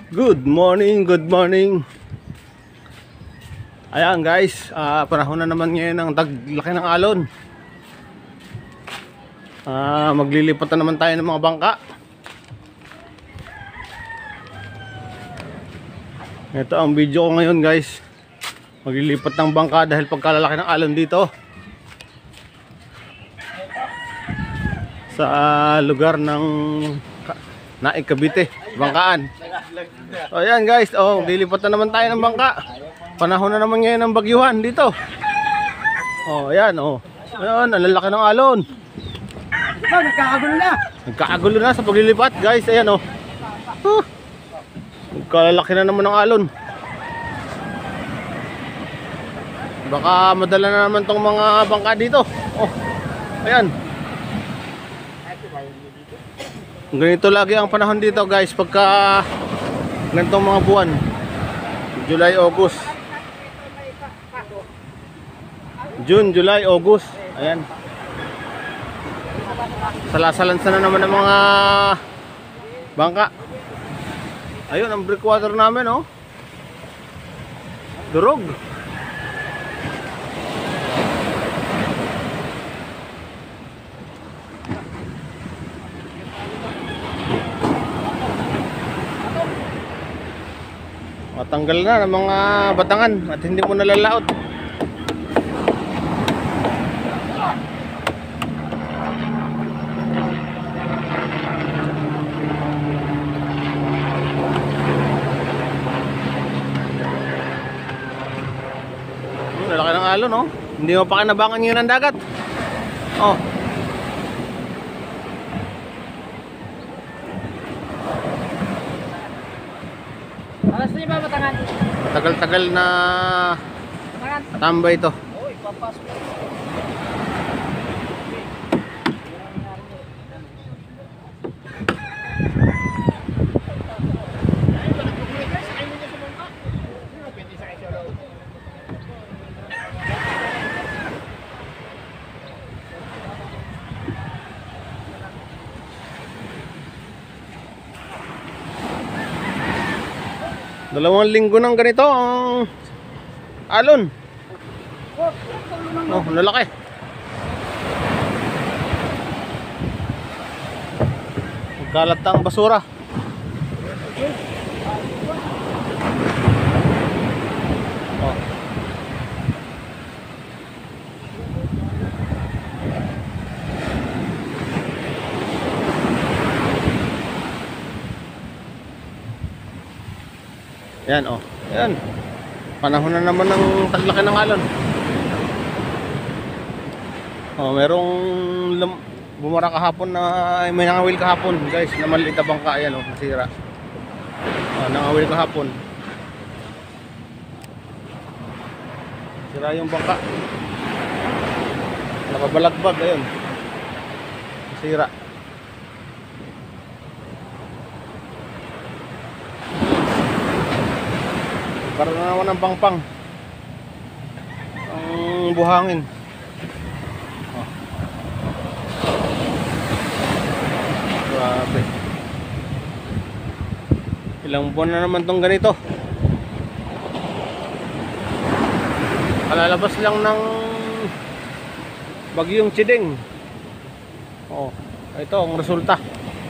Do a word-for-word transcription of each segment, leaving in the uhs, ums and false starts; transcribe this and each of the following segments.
Good morning, good morning. Ayan guys, uh, panahon na naman ngayon ng taglaki ng alon. uh, Maglilipat na naman tayo ng mga bangka. Ito ang video ko ngayon guys. Maglilipat ng bangka dahil pagkalalaki ng alon dito sa uh, lugar ng Naik, Cavite, Bangkaan. So ayan guys, oh, lilipat na naman tayo ng bangka. Panahon na naman ngayon ng bagyuhan dito. Oh, ayan, oh. Ayan, ang lalaki ng alon. Oh, nagkakagulo na. Nagkakagulo na sa paglilipat, guys. Ayan, oh. Huh. Nagkalalaki na naman ng alon. Baka madala na naman tong mga bangka dito. Oh, ayan. Ganito lagi ang panahon dito guys pagka ganitong mga buwan, July, August, June, July, August. Ayan, salasalansa na naman ng mga bangka. Ayun ang breakwater namin, oh, durog. Matanggal na ng mga batangan at hindi mo nalalaot. Hmm, lalaki ng alon, no? Hindi mo pa kinabangan yun ng dagat. Oh. Alas na ba Batangan? Tagal-tagal na Batangan. tambay ito. Oh, ipapasok. Dalawang linggo ng ganito ang alon. Oh, lalaki. Magkalat ang basura. Oh. Yan, oh. Yan. Panahon na naman ng taglaki ng alon. Oh, merong bumara kahapon na may nangawil kahapon, guys, na maliit na bangka. Yan, oh, nasira. Oh, nangawil kahapon. Sira yung bangka. Nakabalagbag, ayun. Nasira. Para na naman ng pangpang ang buhangin. Oh. Grabe. Ilang buwan na naman tong ganito. Kalalabas lang ng bagyong Chiding. Oh, ito ang resulta.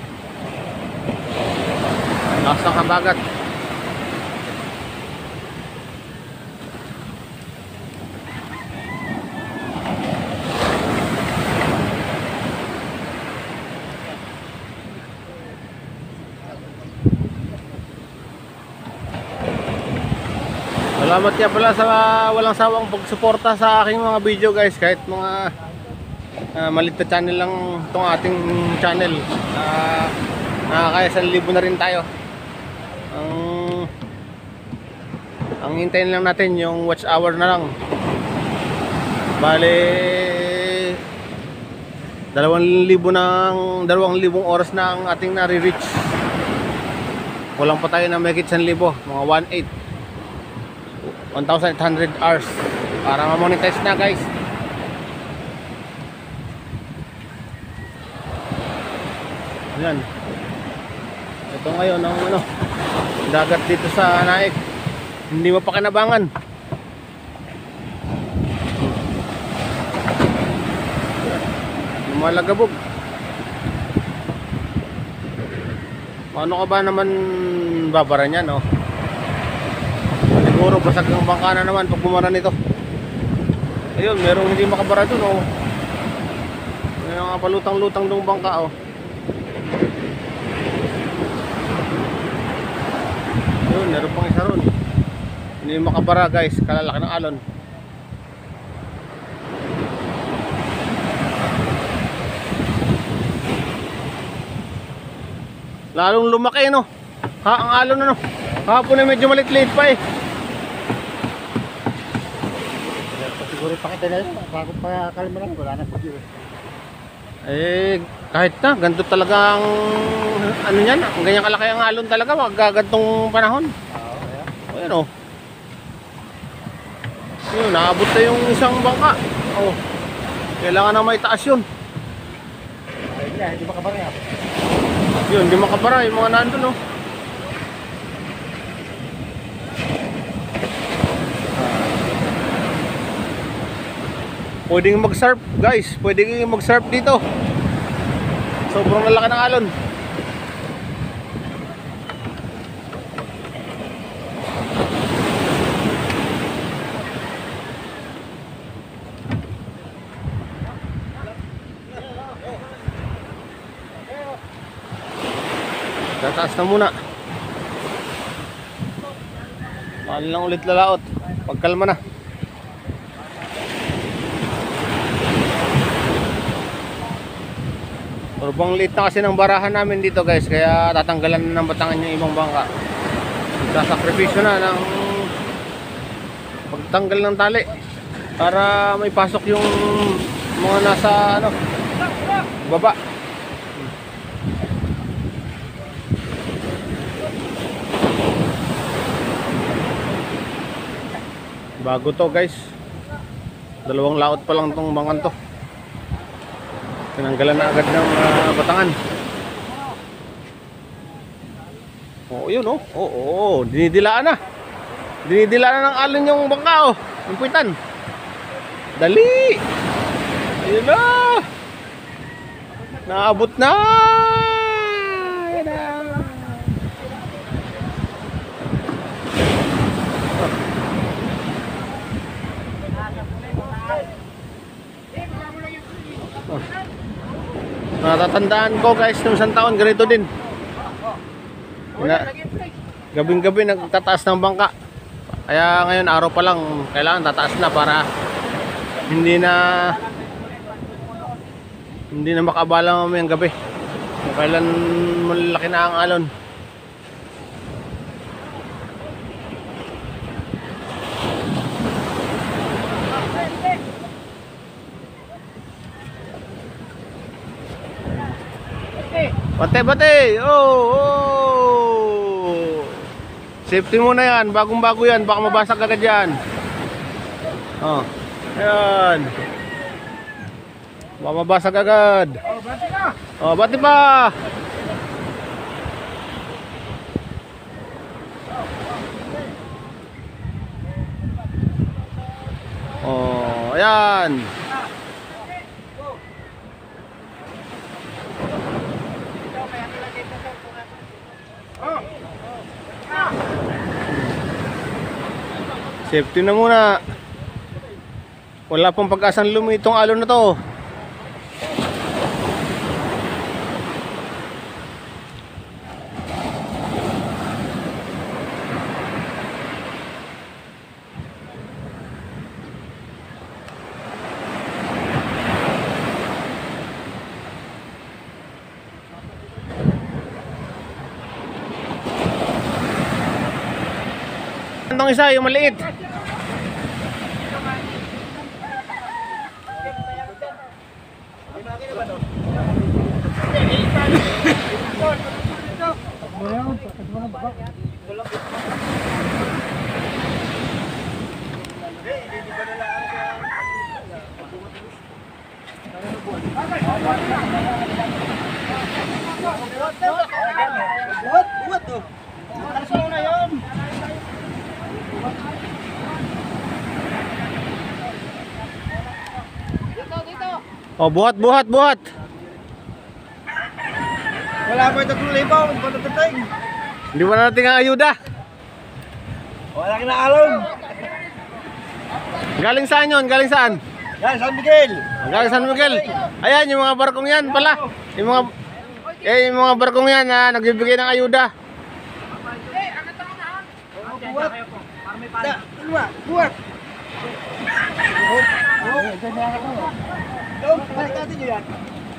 Nasa kabagat. Salamat kaya pala sa walang sawang pagsuporta sa aking mga video guys. Kahit mga uh, maliit na channel lang itong ating channel, uh, nakakaya sa libo na rin tayo. Ang ang hintayin lang natin yung watch hour na lang. Bale dalawang libo ng dalawang libong oras na ang ating nare-reach. Walang pa tayo na may kitsan libo, mga one eight one thousand eight hundred hours para ma-monetize na guys. Yan. Ito Ito ngayon ang ano, dagat dito sa Naik. Hindi mapakinabangan. Lumalagabog. Ano ka ba naman babara niyan, no? Siguro basag ng bangka na naman pag bumara nito. Ayun, merong hindi makabara dun, oh. May mga palutang-lutang dong bangka, oh. Ayun, meron pang isa ron. Hindi makabara, guys, kalalaki ng alon. Lalong lumaki, no? Ha, ang alon, ano? Hapon na medyo maliit-liit pa, eh. Siguro pakita na yun. Bago pa kalma lang. Wala na siguro. Eh, kahit na, ganito talaga ang ano yan, ang ganyan kalaki ang alon talaga, magagantong panahon. Oo, kaya. O yan, oh. Yun, naabot na yung isang bangka. Oh. Kailangan na may taas yun. Ay, hindi, hindi makabara yan. Yun, hindi makabara yung mga nandun, oh. Pwedeng mag-surf, guys. Pwedeng mag-surf dito. Sobrang lalaki ng alon. Tataas na muna. Mahal lang ulit lalaot. Pagkalma na. Sobrang liit na kasi ng barahan namin dito, guys, kaya tatanggalan na ng batangan yung ibang bangka. Sasakripisyo na ng pagtanggal ng tali para may pasok yung mga nasa ano baba. Bago to, guys. Dalawang laot pa lang tong bangkan to. Tinanggalan na agad ng uh, batangan. Oo, yun, oh. Oo, oh, oh. Dinidilaan na. Dinidilaan na ng alon yung bangka, oh. Yung puwitan. Dali! Ayun na! Naabot na! Ayun na! Oh. Natatandaan ko, guys, nung isang taon ganito din. Gabing-gabi nagtataas ng bangka. Kaya ngayon araw pa lang kailangan tataas na para hindi na hindi na makabala mamayang gabi kung kailan malaki na ang alon. Bate, bate! Oh, oh! Safety muna yan. Bagong bago yan. Baka mabasag agad yan. Oh. Ayan. Baka mabasag agad. Oh, bati ka! Oh, bate pa! Oh, ayan. Safety na muna. Wala pong pag-asang lumi itong alon na to. Itong isa, yung maliit. Buat, buat tuh. Alas mo na yun. Oh, buhat, buhat, buhat. Wala pa ito kung libaw, hindi pa natating. Hindi mo na natin ang ayuda. Wala ka na alon. Galing saan yun? Galing saan? Yan, San Miguel. Galing San Miguel. Ayan, yung mga barkong yan pala. Yung mga, eh, yung mga barkong yan na nagbibigay ng ayuda. Buat. Da, dua, buat. Oh, oh, ganyan ako. Dong, balik natin nyo yan.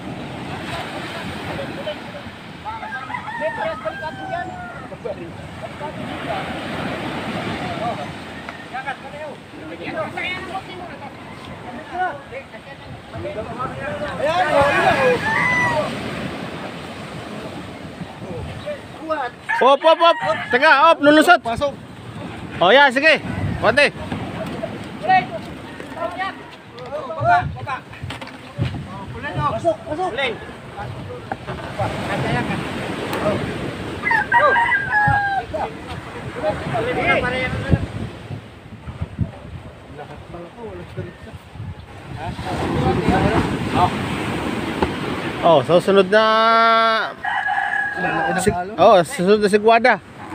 Ayan, oh, yun. Buat. Op, op, op. Teka, op, lulusot. Pasok. Oh, yan, sige. Konti. Baba, baba. Pasok, pasok. Uling. Oh, so sunod na si, oh, susunod na sigwada.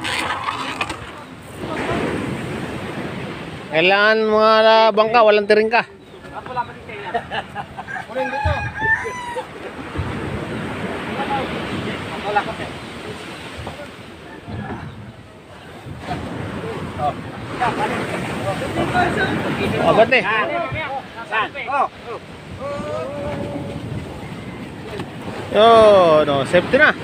Kailangan mga bangka, walang tiringka. Uling dito. Wala ka pa. Oh, ba't eh? Oh. Yo, no, safety na.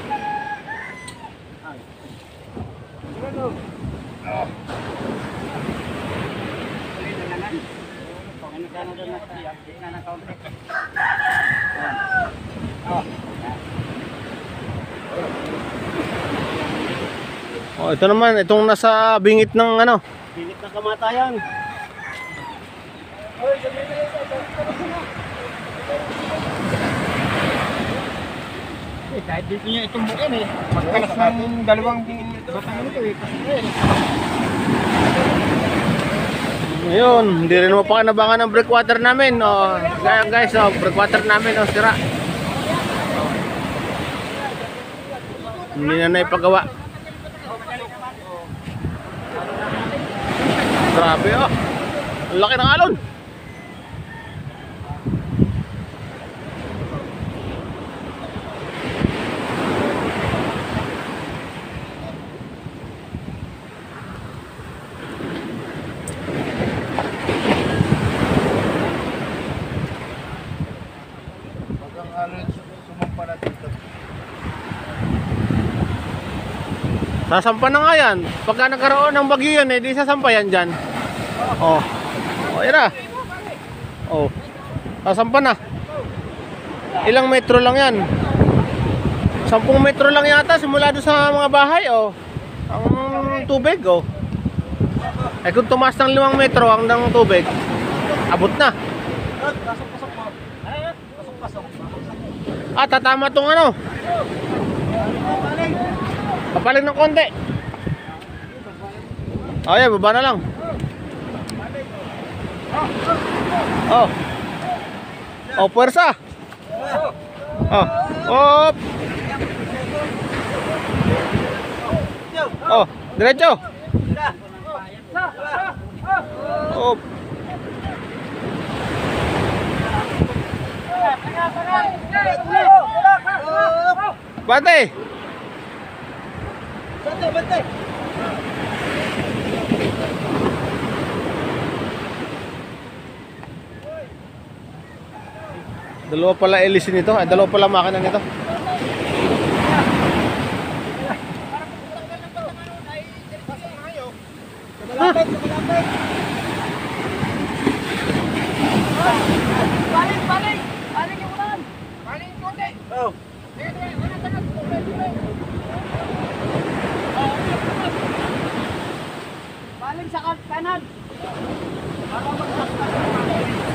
Oh, ito naman, itong nasa bingit ng ano. Bingit ng kamatayan. Eh, kahit dito niya itumbukin eh. Magkalas ng dalawang batang nito eh. Kasi eh. Ngayon, hindi rin mapakanabangan ng breakwater namin. Oh, kaya guys, oh, breakwater namin, oh, sira. Hindi na naipagawa. Grabe, oh. Ang laki ng alon. Sasampa na nga yan. Pagka nagkaroon ng bagyo yan, eh, di sasampa yan dyan. Oh. Oh, yan na. Oh. Sasampa na. Ilang metro lang yan. Sampung metro lang yata simula doon sa mga bahay, oh. Ang tubig, oh. Eh kung tumaas ng limang metro ang ng tubig, abot na. Ah, tatama tong ano. Papaling ng konti. Oh, yeah, baba na lang. Oh. Oh, puwersa. Oh. Op. Oh, diretso. Op. Bante. Bante, bante. Dalawa pala hélice nito, ay dalawa pala makina nito. Malapit, malapit. Balik, balik! Balik yung ulan! Balik yung konti! Oh. Balik sa kanan!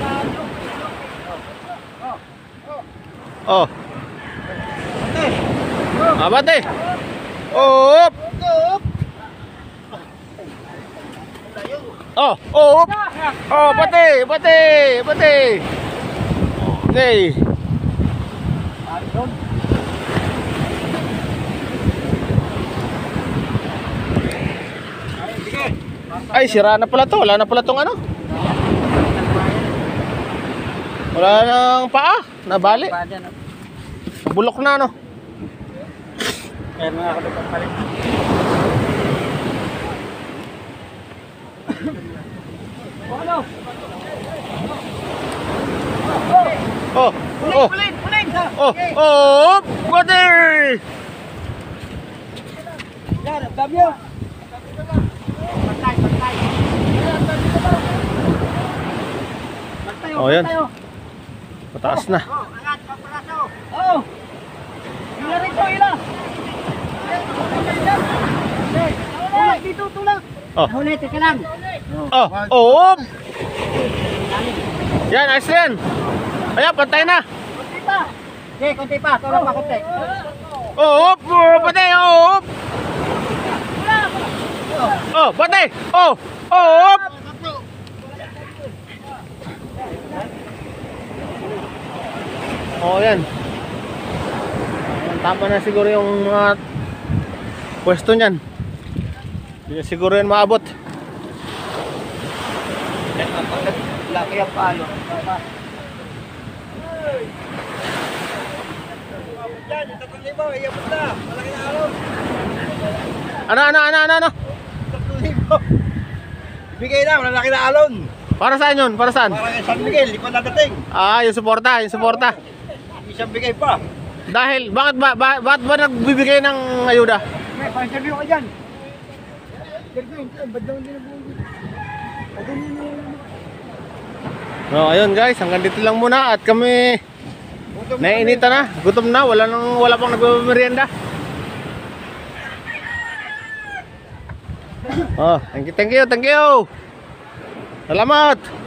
Oh. Bante. Ah, bate. Op. Oh, op. Oh, bate, bate, bate. Okay. Ay, sira na pala to. Wala na pala tong ano. Wala nang paa. Nabali. Bulok na, no? Kaya mga kalupang palit. Ano? Oh, oh, Ulit, ulit. oh, oh, water! Yan, ang dami yun. Pantay, pantay. Oh, yan. Mataas na. Oh, angat, papraso. Oh. Ila rito, ila. Tulak dito, tulak. Oh, Huli, teka lang. oh, oh! Yan, ayos na yan. Ayan, pantay na. Kunti pa. Okay, kunti pa. Tulak pa, kunti. Oh, oh, patay, oh! Oh, patay! Oh, oh! Oh, yan. Tama na siguro yung mga pwesto niyan. Hindi na siguro yan maabot. Laki ang palo. Yan, yung tatlong libo, iyabot na. Malaki na alon. Ano, ano, ano, ano, ano? Tatlong libo. Bigay na, malaki na alon. Para saan yun? Para saan? Parang yung San Miguel, di pa nadating. Ah, yung suporta, yung suporta. Isang bigay pa. Dahil, bakit ba, ba, bakit ba nagbibigay ng ayuda? May pang-interview ka dyan. No, ayun guys, hanggang dito lang muna at kami naiinita na, gutom na, wala nang wala pang nagmerienda. Oh, thank you, thank you, thank you. Salamat.